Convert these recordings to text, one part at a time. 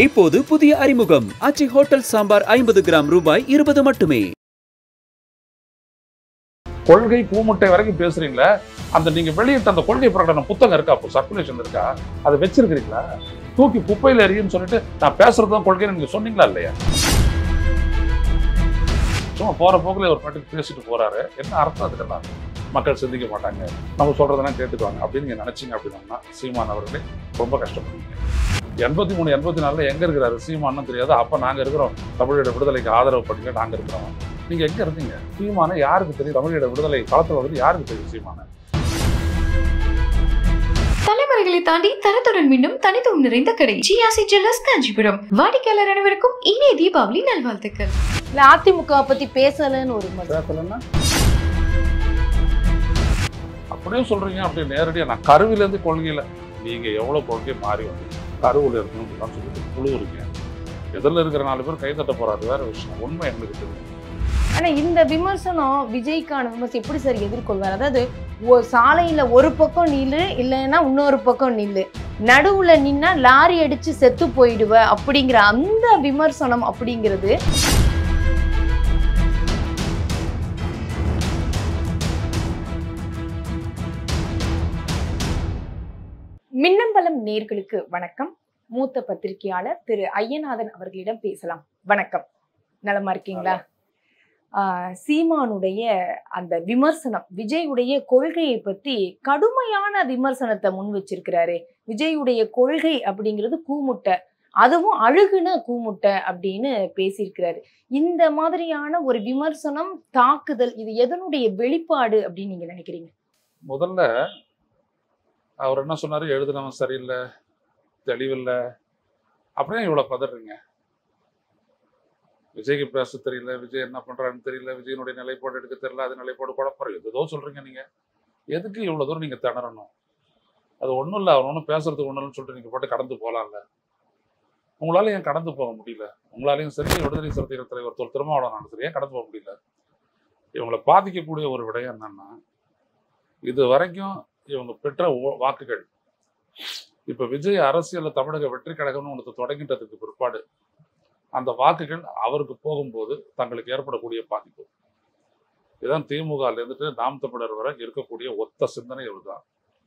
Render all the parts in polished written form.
இப்போது புதிய அறிமுகம் ஆச்சி ஹோட்டல் சாம்பார் 50 கிராம் ரூபாய் 20 மட்டுமே. கொள்கை பூமுட்டை வரைக்கும் பேசுறீங்களா? அந்த நீங்க வெளியிட்ட அந்த கொள்கை பிரகடன புத்தகம் இருக்கா? சர்க்குலேஷன் இருக்கா? அதை வச்சிருக்கிறீங்களா? தூக்கி குப்பையில எறியுன்னு சொல்லிட்டு நான் பேசுறதுதான் கொள்கைன்னு நீங்க சொன்னீங்களா இல்லையா? சும்மா போற போக்குல ஒரு பாட்டுக்கு பேசிட்டு போறாரு. என்ன அர்த்தம் அதுக்கெல்லாம்? மக்கள் சிந்திக்க மாட்டாங்க, நம்ம சொல்றதெல்லாம் கேட்டுக்குவாங்க அப்படின்னு நீங்க நினைச்சீங்க அப்படின்னா சீமான் அவர்களே ரொம்ப கஷ்டப்படுவீங்க. 83, 84 எங்க இருக்கிறாரு சீமான்னு தெரியாது. அப்ப நாங்க இருக்கிறோம், தமிழீழ விடுதலைக்கு ஆதரவு பண்ணீங்க, நாங்க இருக்கிறோம். நீங்க எங்க இருந்தீங்க? சீமான யாருக்கு தெரியும்? தமிழீழ விடுதலை களத்துல வந்து யாருக்கு தெரியும் சீமான? தலைமுறைகளை தாண்டி தரத்துடன் மீண்டும் தனித்துவம் நிறைந்த கடை ஜிஆர்சி ஜுவல்லர்ஸ் காஞ்சிபுரம். வாடிக்கையாளர் அனைவருக்கும் இனிய தீபாவளி நல்வாழ்த்துக்கள். இல்ல அதிமுக பத்தி பேசலன்னு ஒரு பேசலன்னா அப்படியே சொல்றீங்க. அப்படி நேரடியா நான் கருவில இருந்து கொள்கையில நீங்க எவ்வளவு கொள்கை மாறி வந்து கருவில் இருக்கணும்னு சொல்லிட்டு புழுவுறீங்க. எதிரில் இருக்கிற 4 பேர் கைத்தட்ட போறாரு, வேற விஷயம். உண்மை எங்களுக்கு தெரியும். ஆனா இந்த விமர்சனம் விஜய்க்கான விமர்சனம் எப்படி சார் எதிர்கொள்வார்? அதாவது சாலையில ஒரு பக்கம் நில்லு, இல்லைன்னா இன்னொரு பக்கம் நில்லு, நடுவுல நின்னா லாரி அடிச்சு செத்து போயிடுவ அப்படிங்கிற அந்த விமர்சனம் அப்படிங்கிறது மின்னம்பலம் நேர்களுக்கு வணக்கம். மூத்த பத்திரிகையாளர் திரு ஐயநாதன் அவர்களிடம் பேசலாம். வணக்கம், நலமா இருக்கீங்களா? சீமானுடைய அந்த விமர்சனம், விஜயுடைய கொள்கையை பத்தி கடுமையான விமர்சனத்தை முன் வச்சிருக்கிறாரு. விஜயுடைய கொள்கை அப்படிங்கிறது கூமுட்டை, அதுவும் அழுகுன கூமுட்டை அப்படின்னு பேசியிருக்கிறாரு. இந்த மாதிரியான ஒரு விமர்சனம், தாக்குதல், இது எதனுடைய வெளிப்பாடு அப்படின்னு நீங்க நினைக்கிறீங்க? முதல்ல அவர் என்ன சொன்னாரு? எழுதுனவன் சரியில்லை, தெளிவில்லை, அப்படியே இவ்வளவு பதறீங்க. விஜய்க்கு பேச தெரியல, விஜய் என்ன பண்றாருன்னு தெரியல, விஜயனுடைய நிலைப்பாடு எடுக்க தெரியல, அது நிலைப்பாடு குழப்பம், எதோ சொல்றீங்க. நீங்க எதுக்கு இவ்வளவு தூரம் நீங்க திணறணும்? அது ஒண்ணும் இல்லை, அவர் ஒன்றும் பேசுறதுக்கு ஒண்ணுன்னு சொல்லிட்டு நீங்க போட்டு கடந்து போகலாம்ல. உங்களால ஏன் கடந்து போக முடியல? உங்களாலையும் சரி, விடுதலை சிறுத்தைகள் தலைவர் திருமாவளவன் சரி, ஏன் கடந்து போக முடியல? இவங்களை பாதிக்கக்கூடிய ஒரு விடயம் என்னன்னா, இது வரைக்கும் இவங்க பெற்ற வாக்குகள், இப்ப விஜய் அரசியல் தமிழக வெற்றி கழகம்னு ஒன்று தொடங்கிட்டதுக்கு பிற்பாடு அந்த வாக்குகள் அவருக்கு போகும்போது தங்களுக்கு ஏற்படக்கூடிய பாதிப்பு இதுதான். திமுக இருந்துட்டு நாம் தமிழர் வரை இருக்கக்கூடிய ஒத்த சிந்தனை இவர்தான்.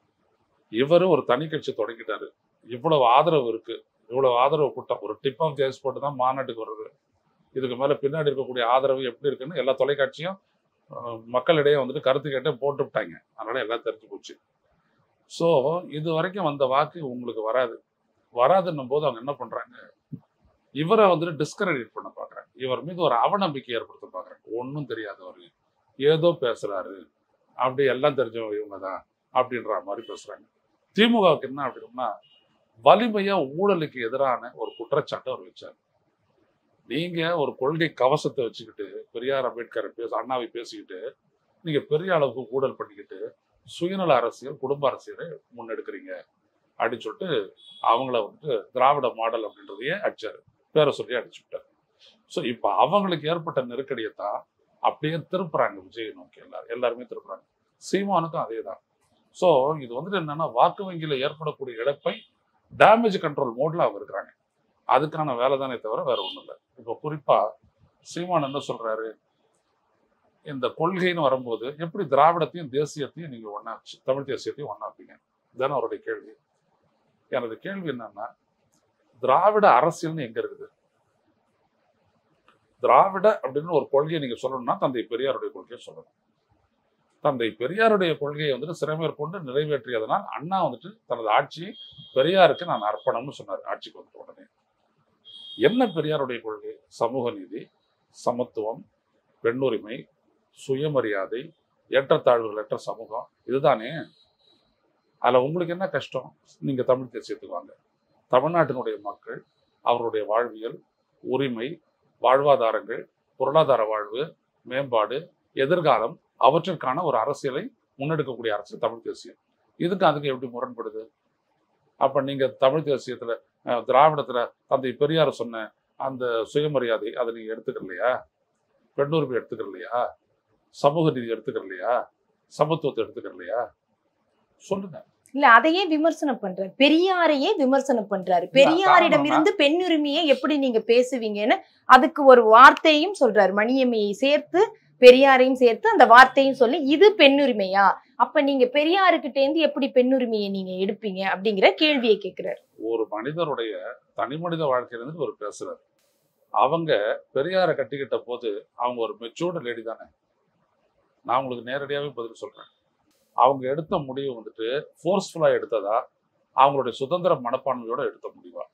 இவரு ஒரு தனி கட்சி தொடங்கிட்டாரு. இவ்வளவு ஆதரவு இருக்கு, இவ்வளவு ஆதரவு கூட்டம், ஒரு டிப் ஆஃப் ஜேஸ் போட்டு தான் மாநாட்டுக்கு வருது. இதுக்கு மேல பின்னாடி இருக்கக்கூடிய ஆதரவு எப்படி இருக்குன்னு எல்லா தொலைக்காட்சியும் மக்களிடையே வந்துட்டு கருத்து கேட்டு போட்டு விட்டாங்க. அதனால எல்லாம் தெரிஞ்சு போச்சு. ஸோ இது வரைக்கும் வந்த வாக்கு உங்களுக்கு வராதுன்னும் போது அவங்க என்ன பண்றாங்க? இவரை வந்துட்டு டிஸ்கரெடிட் பண்ண பாக்குறாங்க. இவர் மீது ஒரு அவநம்பிக்கை ஏற்படுத்த பாக்குறாங்க. ஒன்றும் தெரியாதவர், ஏதோ பேசுறாரு, அப்படி எல்லாம் தெரிஞ்சவங்க இவங்க தான் அப்படின்ற மாதிரி பேசுறாங்க. திமுகவுக்கு என்ன அப்படின்னா, வலிமையா ஊழலுக்கு எதிரான ஒரு குற்றச்சாட்டை அவர் வச்சார். நீங்க ஒரு கொள்கை கவசத்தை வச்சுக்கிட்டு பெரியார் அம்பேத்கரை அண்ணாவை பேசிக்கிட்டு நீங்க பெரிய அளவுக்கு ஊழல் பண்ணிக்கிட்டு சுயநல அரசியல், குடும்ப அரசியலை முன்னெடுக்கிறீங்க அப்படின்னு சொல்லிட்டு அவங்கள வந்துட்டு திராவிட மாடல் அப்படின்றதையே அடிச்சாரு, பேரை சொல்லி அடிச்சு விட்டாரு. ஸோ இப்போ அவங்களுக்கு ஏற்பட்ட நெருக்கடியை தான் அப்படியே திருப்புறாங்க விஜய் நோக்கி. எல்லாருமே திருப்புறாங்க. சீமானுக்கும் அதே தான். ஸோ இது வந்துட்டு என்னன்னா, வாக்கு வங்கியில ஏற்படக்கூடிய இழப்பை டேமேஜ் கண்ட்ரோல் மோட்ல அவங்க இருக்கிறாங்க. அதுக்கான வேலை தானே தவிர வேற ஒன்றும் இல்லை. இப்போ குறிப்பா சீமான் என்ன சொல்றாரு? இந்த கொள்கைன்னு வரும்போது எப்படி திராவிடத்தையும் தேசியத்தையும் நீங்க ஒன்னாச்சு, தமிழ் தேசியத்தையும் ஒன்னாப்பீங்க? இதுதானே அவருடைய கேள்வி. எனது கேள்வி என்னன்னா, திராவிட அரசியல்னு எங்க இருக்குது? திராவிட அப்படின்னு ஒரு கொள்கையை நீங்க சொல்லணும்னா தந்தை பெரியாருடைய கொள்கையை சொல்லணும். தந்தை பெரியாருடைய கொள்கையை வந்துட்டு சிறைமேற்கொண்டு நிறைவேற்றியதனால் அண்ணா வந்துட்டு தனது ஆட்சியை பெரியாருக்கு நான் அர்ப்பணம்னு சொன்னார். ஆட்சிக்கு வந்த உடனே என்ன பெரியாருடைய கொள்கை? சமூக நீதி, சமத்துவம், பெண்ணுரிமை, சுயமரியாதை, ஏற்றத்தாழ்வுகளற்ற சமூகம், இதுதானே. அதுல உங்களுக்கு என்ன கஷ்டம்? நீங்க தமிழ் தேசியத்துக்கு வாங்க. தமிழ்நாட்டினுடைய மக்கள் அவருடைய வாழ்வியல், உரிமை, வாழ்வாதாரங்கள், பொருளாதார வாழ்வு, மேம்பாடு, எதிர்காலம், அவற்றிற்கான ஒரு அரசியலை முன்னெடுக்கக்கூடிய அரசு தமிழ் தேசியம். அதுக்கு எப்படி முரண்படுது? அப்ப நீங்க தமிழ் தேசியத்துல திராவிடத்துல தந்தை பெரியார் சொன்ன அந்த சுயமரியாதை அதை நீங்க எடுத்துக்கலையா? பெண்ணுரிமை எடுத்துக்கலையா? சமூக நீதி எடுத்துக்கலையா? சமத்துவத்தை எடுத்துக்கலையா? சொல்லுங்க. இல்ல அதையே விமர்சனம் பண்றாரு, பெரியாரையே விமர்சனம் பண்றாரு. பெரியாரிடமிருந்து பெண்ணுரிமையை எப்படி நீங்க பேசுவீங்கன்னு அதுக்கு ஒரு வார்த்தையும் சொல்றாரு. மணியம்மையை சேர்த்து பெரியாரையும் சேர்த்து அந்த வார்த்தையும் சொல்லி இது பெண்ணுரிமையா, அப்ப நீங்க பெரியாருக்கிட்ட இருந்து எப்படி பெண்ணுரிமையை நீங்க எடுப்பீங்க அப்படிங்கிற கேள்வியை கேட்கிறாரு. ஒரு மனிதருடைய தனி மனித வாழ்க்கையிலிருந்து ஒரு பேசுறாரு. அவங்க பெரியாரை கட்டிக்கிட்ட போது அவங்க ஒரு மெச்சூர்டு லேடி தானே. நான் உங்களுக்கு நேரடியாகவே பதில் சொல்றேன். அவங்க எடுத்த முடிவு வந்துட்டு ஃபோர்ஸ்ஃபுல்லா எடுத்ததா, அவங்களுடைய சுதந்திர மனப்பான்மையோட எடுத்த முடிவா?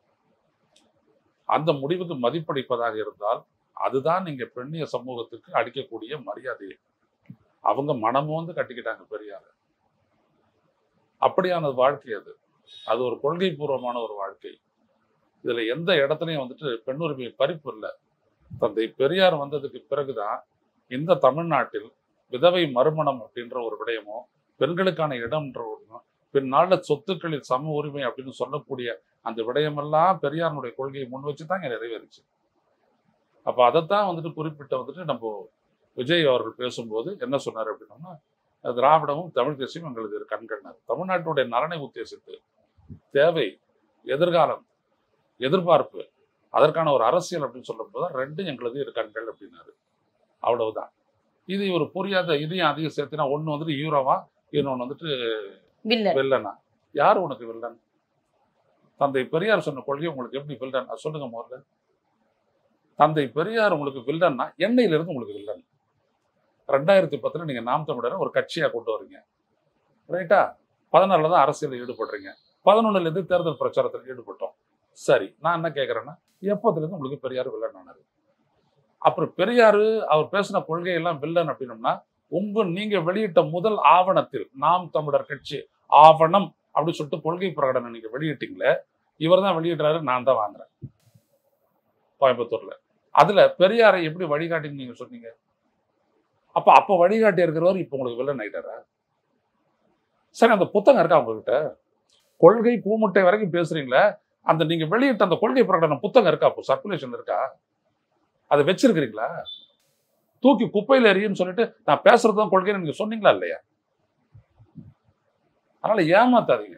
அந்த முடிவுக்கு மதிப்பளிப்பதாக இருந்தால் அதுதான் நீங்க பெண்ணிய சமூகத்துக்கு அளிக்கக்கூடிய மரியாதை. அவங்க மனமும் வந்து கட்டிக்கிட்டாங்க பெரியார. அப்படியான வாழ்க்கை அது. அது ஒரு கொள்கை பூர்வமான ஒரு வாழ்க்கை. இதுல எந்த இடத்துலையும் வந்துட்டு பெண்ணுரிமை பறிப்பு இல்லை. தந்தை பெரியார் வந்ததுக்கு பிறகுதான் இந்த தமிழ்நாட்டில் விதவை மறுமணம் அப்படின்ற ஒரு விடயமோ, பெண்களுக்கான இடம்ன்ற ஒரு பின்னால சொத்துக்களில் சம உரிமை அப்படின்னு சொல்லக்கூடிய அந்த விடயமெல்லாம் பெரியாருடைய கொள்கையை முன் வச்சுதான் இங்க நிறைவேறிச்சு. அப்ப அதைத்தான் வந்துட்டு குறிப்பிட்ட வந்துட்டு நம்ம விஜய் அவர்கள் பேசும்போது என்ன சொன்னார் அப்படின்னா, திராவிடமும் தமிழ் தேசியம் எங்களது இரு கண்கள்னார். தமிழ்நாட்டுடைய நலனை உத்தேசித்து தேவை, எதிர்காலம், எதிர்பார்ப்பு, அதற்கான ஒரு அரசியல் அப்படின்னு சொல்லும்போது ரெண்டும் எங்களது இரு கண்கள் அப்படின்னாரு. அவ்வளவுதான். இது ஒரு புரியாத, இதையும் அதிகம் சேர்த்துனா ஒண்ணு வந்துட்டு ஹீரோவா, இன்னொன்னு வந்துட்டு வில்லனா. யாரு உனக்கு வில்லன்? தந்தை பெரியார் சொன்ன கொள்கை உங்களுக்கு எப்படி வில்லன் சொல்லுங்க முதல்ல. தந்தை பெரியார் உங்களுக்கு வில்லன்னா எண்ணெயில இருந்து உங்களுக்கு வில்லன். 2010 நீங்க நாம் தமிழரை ஒரு கட்சியா கொண்டு வரீங்க, ரைட்டா? 14 தான் அரசியலில் ஈடுபடுறீங்க, 11 இருந்து தேர்தல் பிரச்சாரத்தில் ஈடுபட்டோம். சரி, நான் என்ன கேட்கறேன்னா, எப்பத்துல இருந்து உங்களுக்கு பெரியார் வில்லன் ஆனாரு? அப்புறம் பெரியாரு அவர் பேசின கொள்கையெல்லாம் வில்லன் அப்படின்னம்னா, நீங்க வெளியிட்ட முதல் ஆவணத்தில் நாம் தமிழர் கட்சி ஆவணம் அப்படின்னு சொல்லிட்டு கொள்கை பிரகடனம் நீங்க வெளியிட்டீங்களே, இவர் தான் வெளியிடுறாரு, நான் தான் வாங்குறேன் கோயம்புத்தூர்ல. அதுல பெரியாரை எப்படி வழிகாட்டின்னு நீங்க சொன்னீங்க. அப்ப வழிகாட்டி இருக்கிறவர் இப்ப உங்களுக்கு வில்லன் ஆயிட்டாரா? சரி, அந்த புத்தகம் இருக்கா உங்ககிட்ட? கொள்கை கூமுட்டை வரைக்கும் பேசுறீங்களே, அந்த நீங்க வெளியிட்ட அந்த கொள்கை பிரகடனம் புத்தகம் இருக்கா? அப்போ சர்க்குலேஷன் இருக்கா? அதை வச்சிருக்கிறீங்களா? தூக்கி குப்பையில எறியுன்னு சொல்லிட்டு நான் பேசுறதுதான் கொள்கைன்னு நீங்க சொன்னீங்களா இல்லையா? அதனால ஏமாத்தாதீங்க,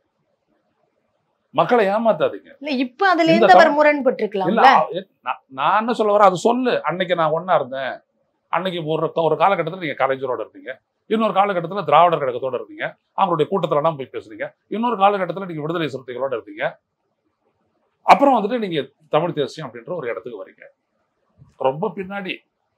மக்களை ஏமாத்தாதீங்க. இல்ல இப்ப அதுல இருந்து அவர் முரண்பட்டிருக்கலாம். நான் என்ன சொல்ல வரேன், அது சொல்லு. அன்னைக்கு நான் ஒன்னா இருந்தேன். அன்னைக்கு ஒரு காலகட்டத்தில் நீங்க கலைஞரோட இருந்தீங்க, இன்னொரு காலகட்டத்தில் திராவிடர் கழகத்தோட இருந்தீங்க, அவங்களுடைய கூட்டத்துல எல்லாம் போய் பேசுறீங்க, இன்னொரு காலகட்டத்தில் நீங்க விடுதலை சிறுத்தைகளோட இருந்தீங்க, அப்புறம் வந்துட்டு நீங்க தமிழ் தேசியம் அப்படின்ற ஒரு இடத்துக்கு வரீங்க. ரொம்ப பின்னாடி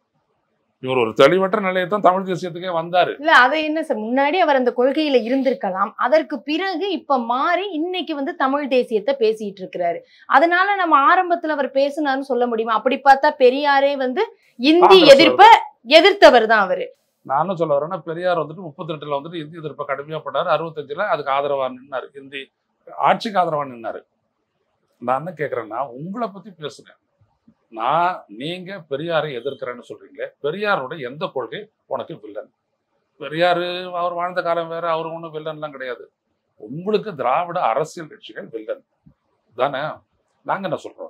இவர் ஒரு தெளிவற்ற நிலையத்தான் தமிழ் தேசியத்துக்கே வந்தாரு. இல்ல அதை என்ன சார், முன்னாடி அவர் அந்த கொள்கையில இருந்திருக்கலாம், அதற்கு பிறகு இப்ப மாறி இன்னைக்கு வந்து தமிழ் தேசியத்தை பேசிட்டு இருக்கிறாரு. அதனால நம்ம ஆரம்பத்துல அவர் பேசினாருன்னு சொல்ல முடியுமா? அப்படி பார்த்தா பெரியாரே வந்து இந்தி எதிர்த்தவர் தான் அவரு. நானும் சொல்ல வரேன்னா, பெரியார் வந்துட்டு 32ல வந்துட்டு இந்தி எதிர்ப்பை கடுமையா பண்ணாரு, 65ல அதுக்கு ஆதரவா நின்னாரு, இந்தி ஆட்சிக்கு ஆதரவா நின்னாரு. நான் என்ன கேட்கறேன்னா, உங்களை பத்தி பேசுறேன். நீங்க பெரியாரை எதிர்க்கிறேன்னு சொல்றீங்களே, பெரியாருடைய எந்த கொள்கை உனக்கு வில்லன்? பெரியாரு அவர் வாழ்ந்த காலம் வேற, அவரு ஒன்றும் வில்லன்லாம் கிடையாது. உங்களுக்கு திராவிட அரசியல் கட்சிகள் வில்லன் தானே. நாங்க என்ன சொல்றோம்?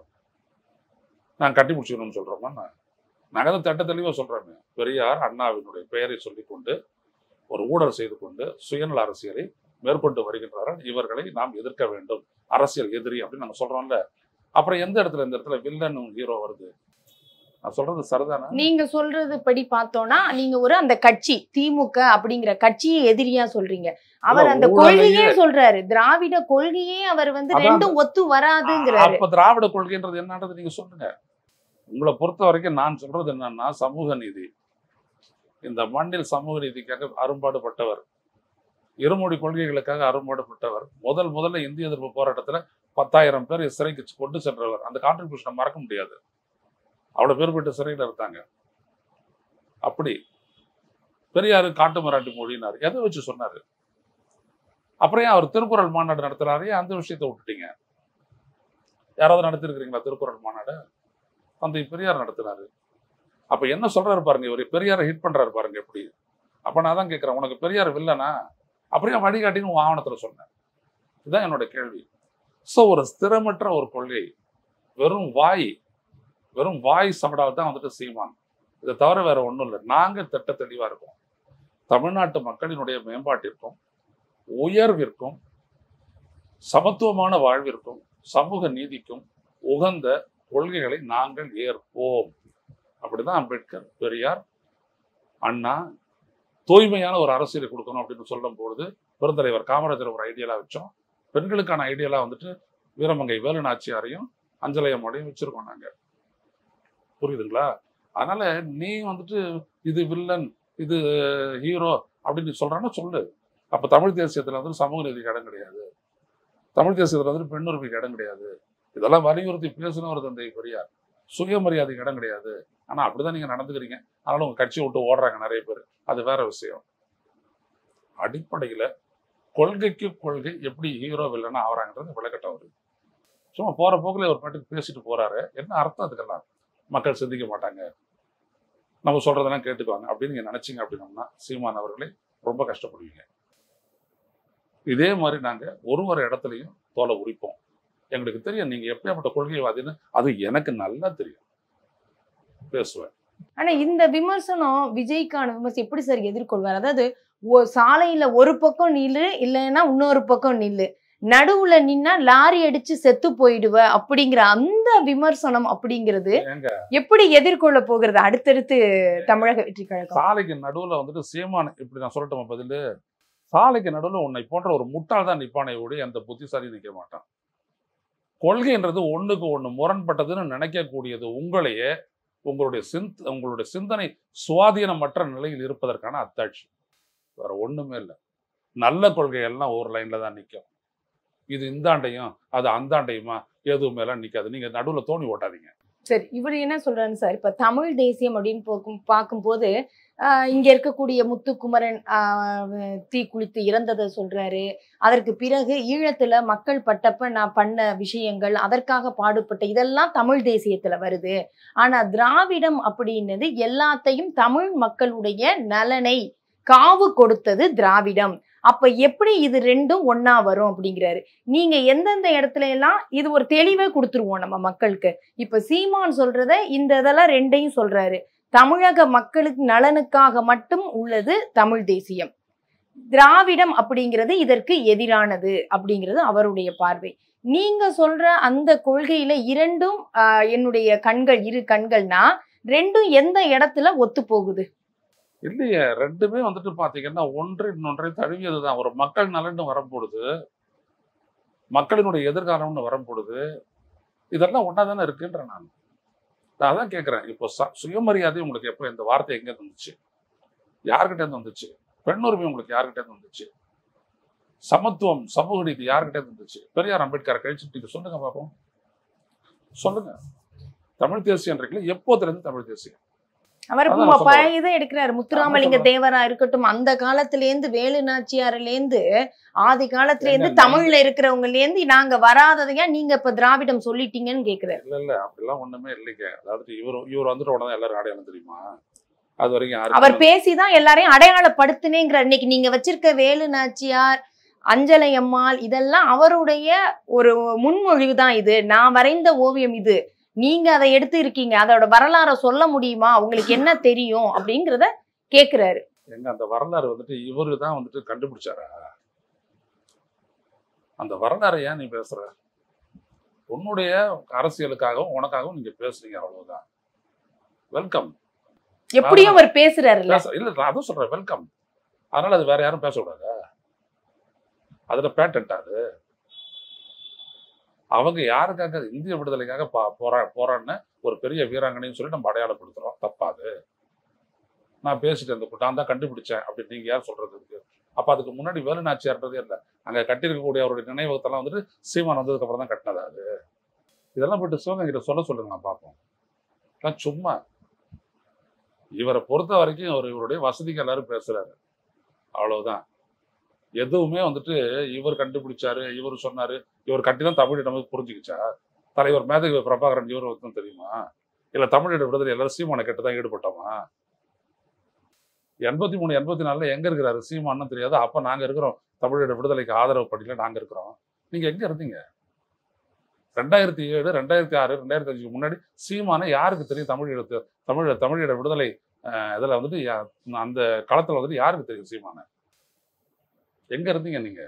நாங்க கட்டி முடிச்சுக்கணும்னு சொல்றோமா? நாங்க தான் தட்ட தெளிவா சொல்றோமே. பெரியார் அண்ணாவினுடைய பெயரை சொல்லிக்கொண்டு ஒரு ஊழல் செய்து கொண்டு சுயநல அரசியலை மேற்கொண்டு வருகின்றார்கள், இவர்களை நாம் எதிர்க்க வேண்டும், அரசியல் எதிரி அப்படின்னு நாங்க சொல்றோம்ல. அப்புறம் இந்த இடத்துல வில்லன் ஹீரோ வருது? நான் சொல்றது சரிதானா? நீங்க சொல்றது படி பார்த்தோம்னா நீங்க ஒரு அந்த கட்சி திமுக அப்படிங்கிற கட்சியை எதிரியா சொல்றீங்க. அவர் அந்த கொள்கையே சொல்றாரு, திராவிட கொள்கையே அவர் வந்து ரெண்டும் ஒத்து வராதுங்கிறாரு. அப்ப திராவிட கொள்கைன்றது என்னன்றது நீங்க சொல்லுங்க. உங்களை பொறுத்த வரைக்கும் நான் சொல்றது என்னன்னா, சமூக நீதி. இந்த மண்ணில் சமூக நீதிக்காக அரும்பாடுபட்டவர், இருமொழி கொள்கைகளுக்காக அரும்பாடுபட்டவர், முதல்ல இந்திய எதிர்ப்பு போராட்டத்துல 10,000 பேர் சிறைக்கு கொண்டு சென்றவர். அந்த கான்ட்ரிபியூஷனை மறக்க முடியாது. அவ்வளவு பேர் போயிட்டு சிறையில் இருந்தாங்க. அப்படி பெரியாரு காட்டு மராட்டி மொழினாரு, எதை வச்சு சொன்னாரு? அப்புறம் அவர் திருக்குறள் மாநாடு நடத்துறாரு, அந்த விஷயத்தை விட்டுட்டீங்க. யாராவது நடத்திருக்கிறீங்களா திருக்குறள் மாநாடு? தந்தை பெரியார் நடத்தினாரு. அப்ப என்ன சொல்றாரு பாருங்க, இவர் பெரியாரை ஹிட் பண்றாரு பாருங்க எப்படி. அப்ப நான் தான் கேட்கிறேன், உனக்கு பெரியார் வில்லனா? அப்படியே வழிகாட்டின்னு உன் ஆவணத்துல சொன்னேன். இதுதான் என்னோட கேள்வி. ஸோ ஒரு ஸ்திரமற்ற ஒரு கொள்கை, வெறும் வாய் சமடாவை தான் வந்துட்டு சீமான். இதை தவிர வேற ஒன்றும் இல்லை. நாங்கள் திட்ட தெளிவா இருக்கோம். தமிழ்நாட்டு மக்களினுடைய மேம்பாட்டிற்கும் உயர்விற்கும் சமத்துவமான வாழ்விற்கும் சமூக நீதிக்கும் உகந்த கொள்கைகளை நாங்கள் ஏற்போம். அப்படிதான் அம்பேத்கர், பெரியார், அண்ணா தூய்மையான ஒரு அரசியலை கொடுக்கணும் அப்படின்னு சொல்லும் பொழுது பெருந்தலைவர் காமராஜர் ஒரு ஐடியலா வச்சோம். பெண்களுக்கான ஐடியலா வந்துட்டு வீரமங்கை வேலு நாச்சியாரையும் அஞ்சலையம்மாவையும் வச்சிருக்கோம் நாங்க. புரியுதுங்களா? அதனால நீ வந்துட்டு இது வில்லன், இது ஹீரோ அப்படின்னு சொல்றான்னா சொல்லு. அப்ப தமிழ் தேசியத்துல வந்து சமூக நீதிக்கு இடம் கிடையாது, தமிழ் தேசியத்துல வந்து பெண்ணுரிமைக்கு இடம் கிடையாது, இதெல்லாம் வலியுறுத்தி பேசணும் ஒரு தந்தை பெரியார். சுயமரியாதைக்கு இடம் கிடையாது. ஆனா அப்படிதான் நீங்க நடந்துக்கிறீங்க. அதனால உங்க கட்சியை விட்டு ஓடுறாங்க நிறைய பேர். அது வேற விஷயம். அடிப்படையில கொள்கைக்கு கொள்கை எப்படி ஹீரோ வில்லனா ஆகிறாங்கிறது விளக்கட்டம் வருது. சும்மா போற போக்குல ஒரு பாட்டுக்கு பேசிட்டு போறாரு. என்ன அர்த்தம் அதுக்கெல்லாம்? மக்கள் சிந்திக்க மாட்டாங்க, நம்ம சொல்றதெல்லாம் கேட்டுக்குவாங்க அப்படின்னு நீங்க நினைச்சீங்க அப்படின்னோம்னா சீமான் அவர்களே ரொம்ப கஷ்டப்படுவீங்க. இதே மாதிரி நாங்க ஒரு இடத்துலையும் தோலை உரிப்போம். எங்களுக்கு தெரியும் நீங்க எப்படியாப்பட்ட கொள்கைவாதின்னு. அது எனக்கு நல்லா தெரியும், பேசுவேன். ஆனா இந்த விமர்சனம், விஜய்க்கான விமர்சனம் எப்படி சார் எதிர்கொள்வார்? அதாவது சாலையில ஒரு பக்கம் நில்லு, இல்லைன்னா இன்னொரு பக்கம் நில்லு, நடுவுல நின்னா லாரி அடிச்சு செத்து போயிடுவ அப்படிங்கிற அந்த விமர்சனம் அப்படிங்கிறது எப்படி எதிர்கொள்ள போகிறது அடுத்தடுத்து தமிழக வெற்றி கழகம்? சாலைக்கு நடுவுல வந்துட்டு சீமான் இப்படி நான் சொல்லட்டுமா பதில்? சாலைக்கு நடுவுல உன்னை போன்ற ஒரு முட்டாள் தான் நிப்பானை ஓடி அந்த புத்திசாலி நிற்க மாட்டான். கொள்கைன்றது ஒண்ணுக்கு ஒண்ணு முரண்பட்டதுன்னு நினைக்கக்கூடியது உங்களையே உங்களுடைய சிந்தனை சுவாதீனமற்ற நிலையில் இருப்பதற்கான அத்தாட்சி, வேற ஒண்ணுமே இல்லை. நல்ல கொள்கைகள்லாம் ஒரு லைன்ல தான் நிற்கும். இது இந்தாண்டையும் அது அந்தாண்டையுமா எதுவுமே எல்லாம் நிற்காது. நீங்க நடுவுல தோணி ஓட்டாதீங்க. சரி, இவர் என்ன சொல்றாரு சார், இப்ப தமிழ் தேசியம் அப்படின்னு பார்க்கும்போது இங்க இருக்கக்கூடிய முத்துக்குமரன் தீ குளித்து இறந்ததை சொல்றாரு. அதற்கு பிறகு ஈழத்துல மக்கள் பட்டப்ப நான் பண்ண விஷயங்கள், அதற்காக பாடுபட்ட இதெல்லாம் தமிழ் தேசியத்துல வருது. ஆனா திராவிடம் அப்படின்னது எல்லாத்தையும் தமிழ் மக்களுடைய நலனை காவு கொடுத்தது திராவிடம். அப்ப எப்படி இது ரெண்டும் ஒன்னா வரும் அப்படிங்கிறாரு. நீங்க எந்தெந்த இடத்துல எல்லாம் இது ஒரு தெளிவே கொடுத்துருவோம் நம்ம மக்களுக்கு. இப்ப சீமான் சொல்றத இந்த இதெல்லாம் ரெண்டையும் சொல்றாரு. தமிழக மக்களுக்கு நலனுக்காக மட்டும் உள்ளது தமிழ் தேசியம், திராவிடம் அப்படிங்கிறது இதற்கு எதிரானது அப்படிங்கிறது அவருடைய பார்வை. நீங்க சொல்ற அந்த கொள்கையில இரண்டும் என்னுடைய கண்கள் இரு கண்கள்னா ரெண்டும் எந்த இடத்துல ஒத்து போகுது? இல்லையே, ரெண்டுமே வந்துட்டு பாத்தீங்கன்னா ஒன்று இன்னொன்றை தழுவியதுதான். ஒரு மக்கள் நலன்னு வரும்பொழுது, மக்களினுடைய எதிர்காலம்னு வரும்பொழுது இதெல்லாம் ஒன்னா தானே இருக்குன்ற நான் அதான் கேட்கிறேன். இப்போ சுயமரியாதை உங்களுக்கு எப்போ இந்த வார்த்தை எங்க வந்துச்சு? யார்கிட்ட இருந்து வந்துச்சு? பெண்ணுரிமை உங்களுக்கு யார்கிட்ட இருந்து வந்துச்சு? சமத்துவம் சமூக நீதி யார்கிட்ட இருந்து வந்துச்சு? பெரியார் அம்பேத்கர் கழிச்சுட்டு சொல்லுங்க பாப்போம், சொல்லுங்க. தமிழ் தேசியன்றீங்களா? எப்போதுல இருந்து தமிழ் தேசியம்? அவர் பழைய இதை எடுக்கிறாரு. முத்துராமலிங்க தேவரா இருக்கட்டும், அந்த காலத்துல இருந்து வேலு நாச்சியார்ல இருந்து ஆதி காலத்துல இருந்து தமிழ்ல இருக்கிறவங்கல இருந்து நாங்க வராததையா நீங்க இப்ப திராவிடம் சொல்லிட்டீங்கன்னு கேக்குறாரு. இல்ல அப்படிலாம் ஒண்ணுமே இல்லைங்க. அதாவது இவர் வந்துட்டு உடனே எல்லாரும் அடையாளம் தெரியுமா? அது வரைக்கும் அவர் பேசிதான் எல்லாரையும் அடையாளப்படுத்தினேங்கிறார். இன்னைக்கு நீங்க வச்சிருக்க வேலு நாச்சியார், அஞ்சலை அம்மாள் இதெல்லாம் அவருடைய ஒரு முன்மொழிவு தான். இது நான் வரைந்த ஓவியம், இது நீங்க அதை எடுத்து இருக்கீங்க, அதோட வரலாறை சொல்ல முடியுமா, உங்களுக்கு என்ன தெரியும் அப்படிங்கிறத கேக்குறாரு. எங்க அந்த வரலாறு வந்துட்டு இவரு தான் வந்துட்டு கண்டுபிடிச்சாரா? அந்த வரலாறை ஏன் நீ பேசுற? உன்னுடைய அரசியலுக்காகவும் உனக்காகவும் நீங்க பேசுறீங்க, அவ்வளவுதான். வெல்கம். எப்படியும் அவர் பேசுறாரு. இல்ல அதான் சொல்றேன், வெல்கம். அதனால அது வேற யாரும் பேசக்கூடாதா? அதுல பேட்டன்ட் அது. அவங்க யாருக்காக? இந்திய விடுதலைக்காக போராடின ஒரு பெரிய வீராங்கனைன்னு சொல்லி நம்ம அடையாளப்படுத்துறோம். தப்பாது. நான் பேசிட்டு அந்த நான் தான் கண்டுபிடிச்சேன் அப்படின்னு நீங்க யார் சொல்றது இருக்கு? அப்ப அதுக்கு முன்னாடி வேலு நாச்சியார்ன்றதே இல்லை. அங்க கட்டியிருக்கக்கூடிய அவருடைய நினைவகத்தெல்லாம் வந்துட்டு சீமான் வந்ததுக்கு அப்புறம் தான் கட்டினதா அது? இதெல்லாம் போயிட்டு சிவகங்கிட்ட சொல்லுங்க, நான் பார்ப்போம். சும்மா இவரை பொறுத்த வரைக்கும் இவருடைய வசதிக்கு எல்லாரும் பேசுறாரு, அவ்வளவுதான். எதுவுமே வந்துட்டு இவர் கண்டுபிடிச்சாரு, இவர் சொன்னாரு, இவர் கட்டி தான் தமிழ் நமக்கு புரிஞ்சுக்கிச்சா? தலைவர் மேதகு பிரபாகரன் இவர் வந்து தெரியுமா? இல்ல தமிழோட விடுதலை எல்லாரும் சீமானை கெட்டுதான் ஈடுபட்டோமா? 83 84 எங்க இருக்கிறாரு சீமான்னு தெரியாது. அப்ப நாங்க இருக்கிறோம், தமிழோட விடுதலைக்கு ஆதரவு பட்டியல நாங்க இருக்கிறோம். நீங்க எங்க இருந்தீங்க? 2007 2006 2005 முன்னாடி சீமானை யாருக்கு தெரியும்? தமிழோட விடுதலை இதுல வந்துட்டு அந்த காலத்துல வந்துட்டு யாருக்கு தெரியும் சீமானை? எங்க இருந்தீங்க நீங்க?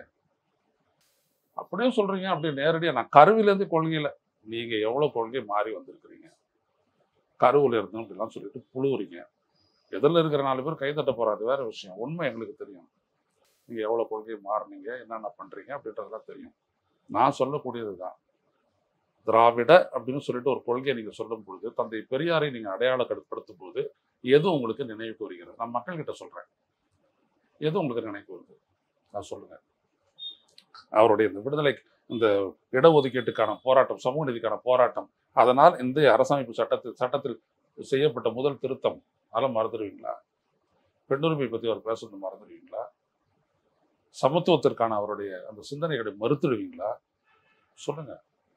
அப்படியே சொல்றீங்க. அப்படியே நேரடியா நான் கருவிலேருந்து கொள்கையில நீங்க எவ்வளவு கொள்கை மாறி வந்திருக்கிறீங்க. கருவுல இருந்தோம் அப்படிலாம் சொல்லிட்டு புழுவுறீங்க. எதிரில் இருக்கிற 4 பேர் கைதட்ட போறாது வேற விஷயம். உண்மை எங்களுக்கு தெரியும். நீங்க எவ்வளவு கொள்கை மாறினீங்க, என்னென்ன பண்றீங்க அப்படின்றதெல்லாம் தெரியும். நான் சொல்லக்கூடியது தான், திராவிட அப்படின்னு சொல்லிட்டு ஒரு கொள்கையை நீங்க சொல்லும் பொழுது, தந்தை பெரியாரை நீங்க அடையாளப்படுத்தும் போது எது உங்களுக்கு நினைவுக்கு வருகிறது? நான் மக்கள்கிட்ட சொல்றேன், எது உங்களுக்கு நினைவுக்கு வருது? நான் சொல்லுங்க. அவருடைய இந்த விடுதலை, இந்த இடஒதுக்கீட்டுக்கான போராட்டம், சமூக நீதிக்கான போராட்டம், அதனால் இந்த அரசமைப்பு சட்டத்தில் செய்யப்பட்ட முதல் திருத்தம், அதெல்லாம் மறந்துடுவீங்களா? பெண்ணுரிமை பற்றி அவர் பேசுறது மறந்துடுவீங்களா? சமத்துவத்திற்கான அவருடைய அந்த சிந்தனைகளை மறுத்துடுவீங்களா? சொல்லுங்க.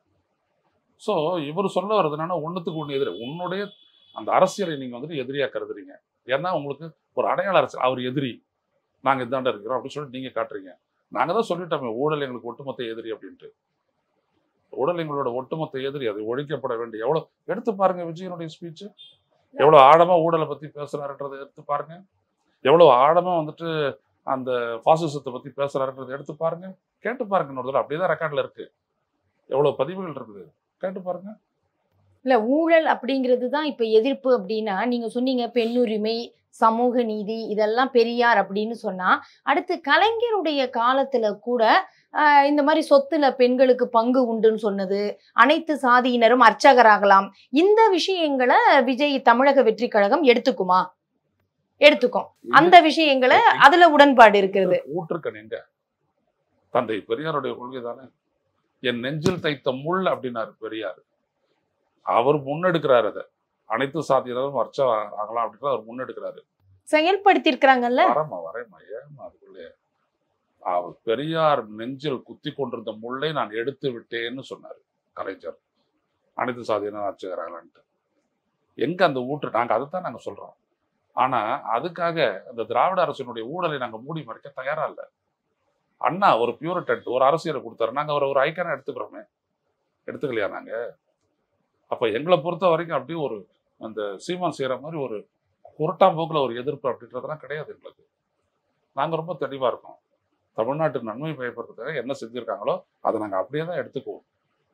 ஸோ இவர் சொல்ல வர்றது என்னன்னா, ஒன்றுத்துக்கு ஒன்று எதிரி. உன்னுடைய அந்த அரசியலை நீங்க வந்துட்டு எதிரியா கருதுறீங்க. ஏன்னா உங்களுக்கு ஒரு அடையாள அரசியல், அவர் எதிரி, நாங்கள் இதாண்ட இருக்கிறோம் அப்படின்னு சொல்லிட்டு நீங்க காட்டுறீங்க. நாங்கள் தான் சொல்லிட்டோமே ஊழல் எங்களுக்கு ஒட்டுமொத்த எதிரி அப்படின்ட்டு. ஊழல் எங்களோட ஒட்டுமொத்த எதிரி, அது ஒழிக்கப்பட வேண்டிய. எவ்வளோ எடுத்து பாருங்க விஜயனுடைய ஸ்பீச்சு, எவ்வளோ ஆழமா ஊழலை பத்தி பேசுறாருன்றதை எடுத்து பாருங்க. எவ்வளோ ஆழமா வந்துட்டு அந்த பாசிசத்தை பத்தி பேசுறாருன்றதை எடுத்து பாருங்க. கேட்டு பாருங்க. இன்னொரு தடவை அப்படியே தான் ரெக்கார்ட்ல இருக்கு. எவ்வளவு பதிவுகள் இருக்குது, கேட்டு பாருங்க. இல்ல ஊழல் அப்படிங்கிறது தான் இப்ப எதிர்ப்பு அப்படின்னா, நீங்க சொன்னீங்க பெண்ணுரிமை, சமூக நீதி, இதெல்லாம் பெரியார் அப்படின்னு சொன்னா, அடுத்து கலைஞருடைய காலத்துல கூட இந்த மாதிரி சொத்துல பெண்களுக்கு பங்கு உண்டுன்னு சொன்னது, அனைத்து சாதியினரும் அர்ச்சகராகலாம், இந்த விஷயங்களை விஜய் தமிழக வெற்றி கழகம் எடுத்துக்குமா? எடுத்துக்கும். அந்த விஷயங்களை அதுல உடன்பாடு இருக்கிறது. ஊற்றுக்கண் எங்க? தந்தை பெரியாருடைய கொள்கை தானே. என் நெஞ்சில் தைத்த முள் அப்படின்னாரு பெரியார். அவர் முன்னெடுக்கிறாரு. அதை அனைத்து சாதியினரும் ஆகலாம் அப்படின்னு அவர் முன்னெடுக்கிறாரு. செயல்படுத்தி இருக்கிறாங்கல்ல. வரேம்மா ஏமா அதுக்குள்ளே. அவர் பெரியார் நெஞ்சில் குத்தி கொண்டிருந்த முள்ளை நான் எடுத்து விட்டேன்னு சொன்னாரு கலைஞர். அனைத்து சாதியினர் அர்ச்சகராகலான்ட்டு எங்க அந்த ஊற்று? நாங்க அதைத்தான் நாங்க சொல்றோம். ஆனா அதுக்காக அந்த திராவிட அரசினுடைய ஊழலை நாங்க மூடி மறைக்க தயாரா இல்லை. அண்ணா ஒரு பியூரிட்டன்ட், ஒரு அரசியலை கொடுத்தாரு. நாங்க அவரை ஒரு ஐக்கான எடுத்துக்கிறோமே, எடுத்துக்கலையா நாங்க? அப்ப எங்களை பொறுத்த வரைக்கும் அப்படியே ஒரு அந்த சீமான் செய்யற மாதிரி ஒரு குரட்டாம்போக்குல ஒரு எதிர்ப்பு அப்படின்றதெல்லாம் கிடையாது எங்களுக்கு. நாங்க ரொம்ப தெளிவா இருக்கோம். தமிழ்நாட்டு நன்மை பயப்படுறதுக்காக என்ன செஞ்சிருக்காங்களோ அதை நாங்க அப்படியே தான் எடுத்துக்குவோம்.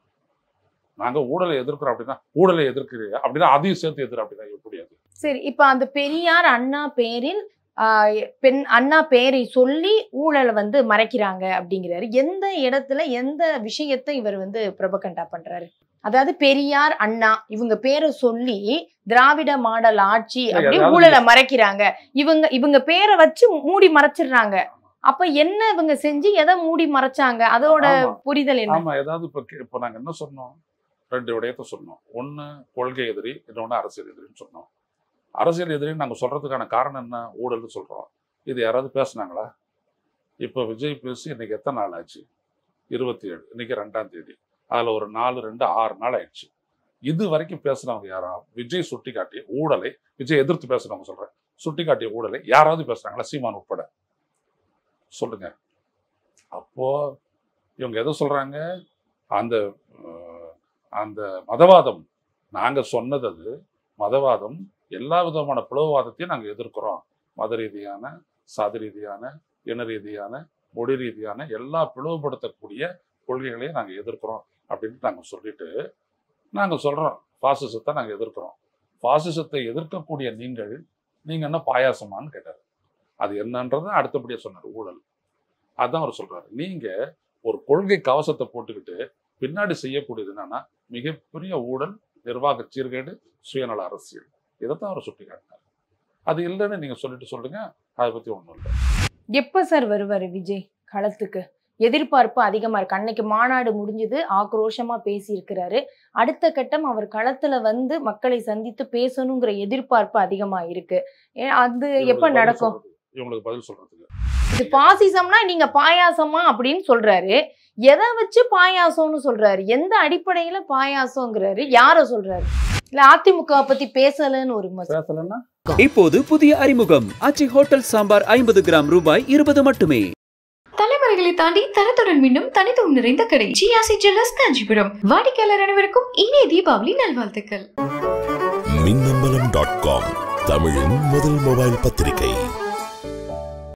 நாங்க ஊழலை எதிர்க்கிறோம் அப்படின்னா, ஊழலை எதிர்க்கிறீங்க அப்படின்னா அதையும் சேர்த்து எதிர் அப்படின்னா எப்படியாது? சரி, இப்ப அந்த பெரியார் அண்ணா பேரில் அண்ணா பேரை சொல்லி ஊழலை வந்து மறைக்கிறாங்க அப்படிங்கிறாரு. எந்த இடத்துல எந்த விஷயத்தை இவர் வந்து பிரபகண்டா பண்றாரு? அதாவது பெரியார் அண்ணா இவங்க பேரை சொல்லி திராவிட மாடல் ஆட்சி அப்படி ஊழலை மறைக்கிறாங்க. இவங்க பேரை வச்சு மூடி மறைச்சிடுறாங்க. அப்ப என்ன இவங்க செஞ்சு எதை மூடி மறைச்சாங்க? அதோட புரிதல் என்ன? ஆமா, ஏதாவது இப்ப நாங்க என்ன சொன்னோம்? 2 விடயத்தை சொன்னோம். ஒண்ணு கொள்கை எதிரி, இன்னொன்னு அரசியல் எதிரின்னு சொன்னோம். அரசியல் எதிரின்னு நாங்க சொல்றதுக்கான காரணம் என்ன? ஊழல்னு சொல்றோம். இது யாராவது பேசுனாங்களா? இப்ப விஜய் பேசி இன்னைக்கு எத்தனை நாள் ஆச்சு? 27, இன்னைக்கு 2ஆம் தேதி. அதுல ஒரு 4, 2, 6 நாள் ஆயிடுச்சு. இது வரைக்கும் பேசுனவங்க யாரா? விஜய் சுட்டி காட்டிய ஊழலை, விஜய் எதிர்த்து பேசுனவங்க சொல்றேன், சுட்டி காட்டிய ஊழலை யாராவது பேசுறாங்களா? சீமான் உட்பட சொல்லுங்க. அப்போ இவங்க எதை சொல்றாங்க? அந்த அந்த மதவாதம், நாங்க சொன்னது அது மதவாதம். எல்லா விதமான பிளவுவாதத்தையும் நாங்கள் எதிர்க்கிறோம். மத ரீதியான, சாதி ரீதியான, இன ரீதியான, மொழி ரீதியான எல்லா பிளவுபடுத்தக்கூடிய கொள்கைகளையும் நாங்கள் எதிர்க்கிறோம் அப்படின்னு நாங்கள் சொல்லிட்டு நாங்கள் சொல்கிறோம், பாசிசத்தை நாங்கள் எதிர்க்கிறோம். பாசிசத்தை எதிர்க்கக்கூடிய நீங்கள் என்ன பாயாசமானு கேட்டார். அது என்னன்றதை அடுத்தபடியாக சொன்னார், ஊழல். அதுதான் அவர் சொல்றாரு. நீங்கள் ஒரு கொள்கை கவசத்தை போட்டுக்கிட்டு பின்னாடி செய்யக்கூடியது என்னன்னா மிகப்பெரிய ஊழல், நிர்வாக சீர்கேடு, சுயநல அரசியல். இதைத்தான் அவர் சுட்டி காட்டினார். அது இல்லைன்னு நீங்க சொல்லுங்க, அதை பத்தி ஒண்ணும் இல்லை. எப்ப சார் வருவாரு விஜய் களத்துக்கு? எதிர்பார்ப்பு அதிகமா இருக்கு. அன்னைக்கு மாநாடு முடிஞ்சது, ஆக்ரோஷமா பேசி இருக்கிறாரு. அடுத்த கட்டம் அவர் களத்துல வந்து மக்களை சந்தித்து பேசணுங்கிற எதிர்பார்ப்பு அதிகமா இருக்கு. அது எப்ப நடக்கும்? இவங்களுக்கு பதில் சொல்றதுக்கு இது பாசிசம்னா நீங்க பாயாசமா அப்படின்னு சொல்றாரு. எதை வச்சு பாயாசம்னு சொல்றாரு? எந்த அடிப்படையில பாயாசம்ங்கிறாரு? யார சொல்றாரு? இல்ல அதிமுக பத்தி பேசலன்னு ஒரு பேசலன்னா இப்போது புதிய அறிமுகம் ஆச்சி ஹோட்டல் சாம்பார் 50 கிராம் ரூபாய் 20 மட்டுமே. தலைமுறைகளை தாண்டி தரத்துடன் மீண்டும் தனித்துவம் நிறைந்த கடை ஜிஆர்சி ஜுவல்லர்ஸ் காஞ்சிபுரம். வாடிக்கையாளர் அனைவருக்கும் இனிய தீபாவளி நல்வாழ்த்துக்கள். மின்னம்பலம்.com தமிழின் முதல் மொபைல் பத்திரிகை.